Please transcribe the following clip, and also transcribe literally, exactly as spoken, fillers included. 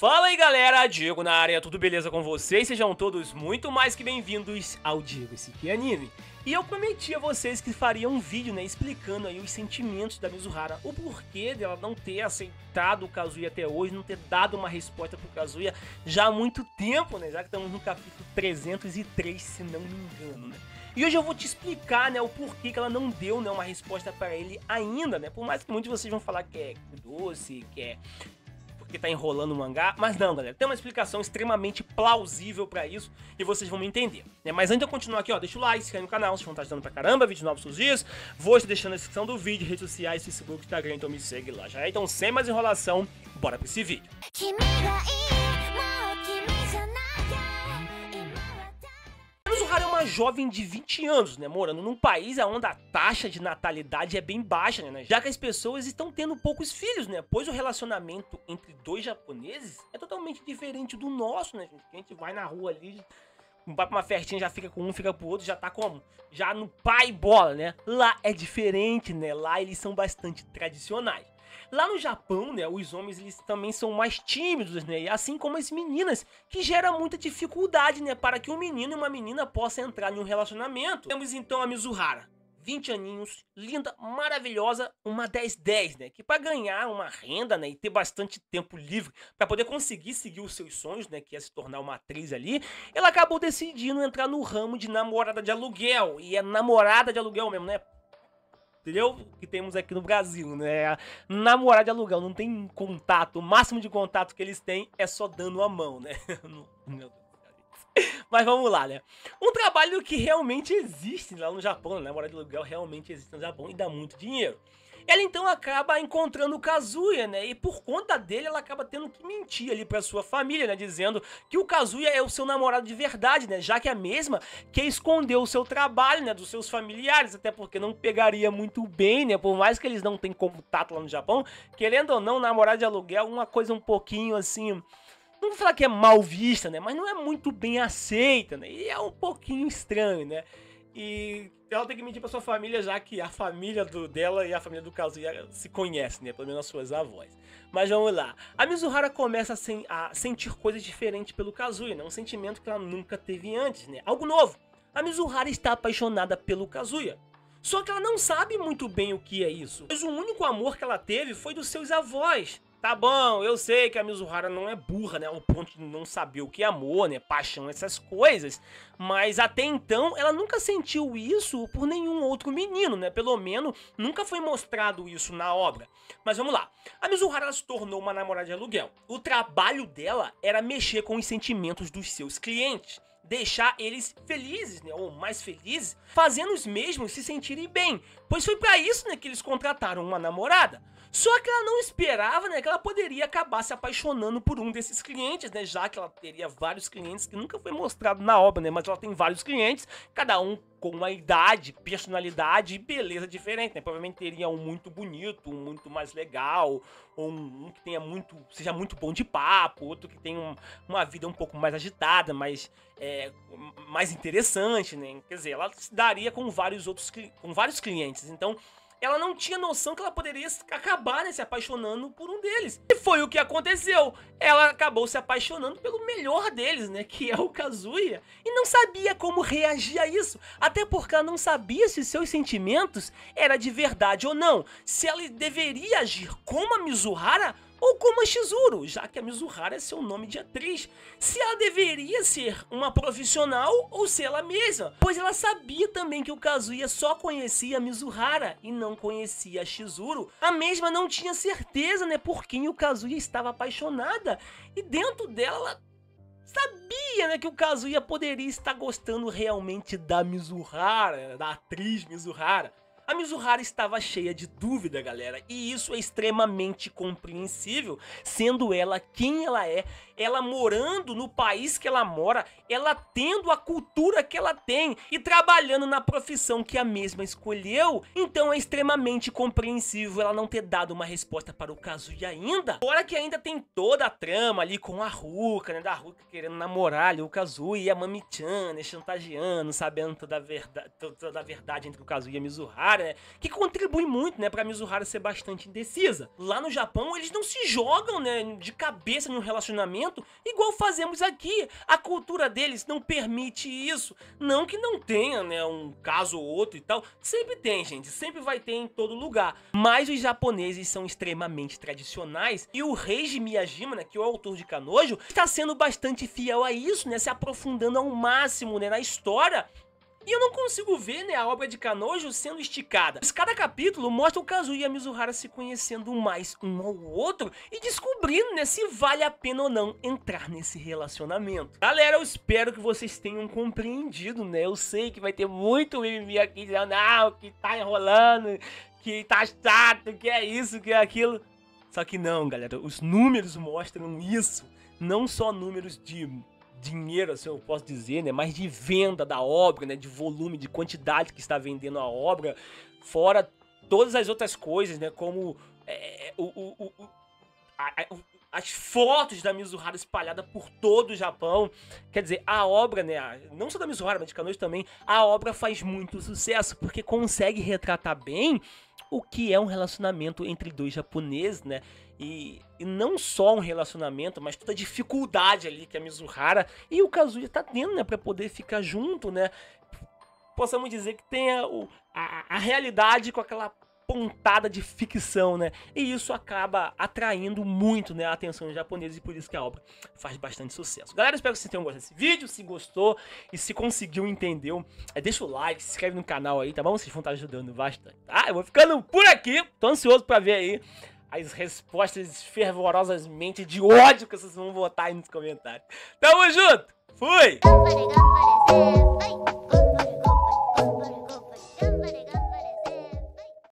Fala aí galera, Diego na área, tudo beleza com vocês? Sejam todos muito mais que bem-vindos ao Diego Esse Aqui é Anime. E eu prometi a vocês que faria um vídeo, né, explicando aí os sentimentos da Mizuhara, o porquê dela não ter aceitado o Kazuya até hoje, não ter dado uma resposta pro Kazuya já há muito tempo, né, já que estamos no capítulo trezentos e três, se não me engano, né. E hoje eu vou te explicar, né, o porquê que ela não deu, né, uma resposta para ele ainda, né, por mais que muitos de vocês vão falar que é doce, que é que tá enrolando o mangá, mas não, galera, tem uma explicação extremamente plausível pra isso e vocês vão me entender, né? Mas antes de eu continuar aqui, ó, deixa o like, se inscreve no canal, vocês vão estar ajudando pra caramba, vídeos novos todos os dias, vou te deixando na descrição do vídeo, redes sociais, Facebook, Instagram, então me segue lá já. Então, sem mais enrolação, bora pra esse vídeo. Mizuhara é uma jovem de vinte anos, né, morando num país onde a taxa de natalidade é bem baixa, né, já que as pessoas estão tendo poucos filhos, né, pois o relacionamento entre dois japoneses é totalmente diferente do nosso, né, gente, a gente vai na rua ali, vai pra uma festinha, já fica com um, fica pro outro, já tá como? Já no pai e bola, né, lá é diferente, né, lá eles são bastante tradicionais. Lá no Japão, né, os homens eles também são mais tímidos, né, assim como as meninas, que gera muita dificuldade, né, para que um menino e uma menina possam entrar em um relacionamento. Temos então a Mizuhara, vinte aninhos, linda, maravilhosa, uma dez dez, né, que para ganhar uma renda, né, e ter bastante tempo livre para poder conseguir seguir os seus sonhos, né, que é se tornar uma atriz ali, ela acabou decidindo entrar no ramo de namorada de aluguel, e é namorada de aluguel mesmo, né, entendeu? Que temos aqui no Brasil, né? Namorada de aluguel, não tem contato. O máximo de contato que eles têm é só dando a mão, né? Meu Deus. Mas vamos lá, né? Um trabalho que realmente existe lá no Japão, né? Namorada de aluguel realmente existe no Japão e dá muito dinheiro. Ela então acaba encontrando o Kazuya, né, e por conta dele ela acaba tendo que mentir ali pra sua família, né, dizendo que o Kazuya é o seu namorado de verdade, né, já que a mesma quer esconder o seu trabalho, né, dos seus familiares, até porque não pegaria muito bem, né, por mais que eles não tenham contato lá no Japão, querendo ou não, namorado de aluguel é uma coisa um pouquinho assim, não vou falar que é mal vista, né, mas não é muito bem aceita, né, e é um pouquinho estranho, né. E ela tem que mentir pra sua família, já que a família do, dela e a família do Kazuya se conhecem, né? Pelo menos as suas avós. Mas vamos lá. A Mizuhara começa a, sen a sentir coisas diferentes pelo Kazuya, né? Um sentimento que ela nunca teve antes, né? Algo novo. A Mizuhara está apaixonada pelo Kazuya. Só que ela não sabe muito bem o que é isso. Pois o único amor que ela teve foi dos seus avós. Tá bom, eu sei que a Mizuhara não é burra, né, ao ponto de não saber o que é amor, né, paixão, essas coisas, mas até então ela nunca sentiu isso por nenhum outro menino, né, pelo menos nunca foi mostrado isso na obra. Mas vamos lá, a Mizuhara se tornou uma namorada de aluguel. O trabalho dela era mexer com os sentimentos dos seus clientes, deixar eles felizes, né, ou mais felizes, fazendo os mesmos se sentirem bem, pois foi pra isso, né, que eles contrataram uma namorada. Só que ela não esperava, né, que ela poderia acabar se apaixonando por um desses clientes, né, já que ela teria vários clientes que nunca foi mostrado na obra, né, mas ela tem vários clientes, cada um com uma idade, personalidade e beleza diferente, né, provavelmente teria um muito bonito, um muito mais legal, ou um, um que tenha muito, seja muito bom de papo, outro que tenha um, uma vida um pouco mais agitada, mais, é, mais interessante, né, quer dizer, ela se daria com vários outros, com vários clientes, então ela não tinha noção que ela poderia acabar, né, se apaixonando por um deles. E foi o que aconteceu. Ela acabou se apaixonando pelo melhor deles, né, que é o Kazuya. E não sabia como reagir a isso. Até porque ela não sabia se seus sentimentos eram de verdade ou não. Se ela deveria agir como a Mizuhara ou como a Chizuru, já que a Mizuhara é seu nome de atriz. Se ela deveria ser uma profissional ou se ela mesma, pois ela sabia também que o Kazuya só conhecia a Mizuhara e não conhecia a Chizuru. A mesma não tinha certeza, né, por quem o Kazuya estava apaixonada, e dentro dela ela sabia, né, que o Kazuya poderia estar gostando realmente da Mizuhara, da atriz Mizuhara. A Mizuhara estava cheia de dúvida, galera, e isso é extremamente compreensível, sendo ela quem ela é, ela morando no país que ela mora, ela tendo a cultura que ela tem e trabalhando na profissão que a mesma escolheu, então é extremamente compreensível ela não ter dado uma resposta para o Kazuya ainda. Fora que ainda tem toda a trama ali com a Ruka, né, da Ruka querendo namorar ali o Kazuya e a Mami-chan, né, chantageando, sabendo toda a verdade, toda a verdade entre o Kazuya e a Mizuhara. Mizuhara, né? Que contribui muito, né, pra Mizuhara ser bastante indecisa. Lá no Japão, eles não se jogam, né, de cabeça num relacionamento igual fazemos aqui. A cultura deles não permite isso. Não que não tenha, né, um caso ou outro e tal. Sempre tem, gente. Sempre vai ter em todo lugar. Mas os japoneses são extremamente tradicionais e o Reiji Miyajima, né, que é o autor de Kanojo, está sendo bastante fiel a isso, né, se aprofundando ao máximo, né, na história. E eu não consigo ver, né, a obra de Kanojo sendo esticada. Cada capítulo mostra o Kazuya e a Mizuhara se conhecendo mais um ao outro e descobrindo, né, se vale a pena ou não entrar nesse relacionamento. Galera, eu espero que vocês tenham compreendido, né? Eu sei que vai ter muito mimimi aqui dizendo, não, que tá enrolando, que tá chato, que é isso, que é aquilo. Só que não, galera, os números mostram isso. Não só números de dinheiro, assim eu posso dizer, né, mas de venda da obra, né, de volume, de quantidade que está vendendo a obra, fora todas as outras coisas, né, como é, o, o, o, a, a, as fotos da Mizuhara espalhada por todo o Japão. Quer dizer, a obra, né, não só da Mizuhara, mas de Kanojo também, a obra faz muito sucesso, porque consegue retratar bem o que é um relacionamento entre dois japoneses, né? E, e não só um relacionamento, mas toda a dificuldade ali que a Mizuhara e o Kazuya tá tendo, né? Pra poder ficar junto, né? Possamos dizer que tem a, a, a realidade com aquela pontada de ficção, né? E isso acaba atraindo muito, né, a atenção dos japoneses e por isso que a obra faz bastante sucesso. Galera, espero que vocês tenham gostado desse vídeo. Se gostou e se conseguiu, entendeu, é, deixa o like, se inscreve no canal aí, tá bom? Vocês vão estar ajudando bastante, tá? Eu vou ficando por aqui. Tô ansioso pra ver aí as respostas fervorosamente de ódio que vocês vão botar aí nos comentários. Tamo junto! Fui! 頑張れ頑張れ先輩